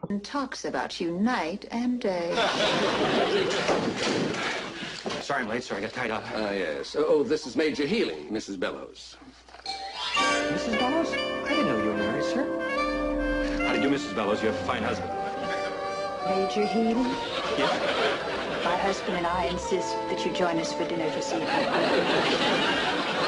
And talks about you night and day. Sorry I'm late, sir. I got tied up. Yes. Oh, this is Major Healy, Mrs. Bellows. Mrs. Bellows? I didn't know you were married, sir. How do you do, Mrs. Bellows? You have a fine husband. Major Healy? Yeah. My husband and I insist that you join us for dinner this evening.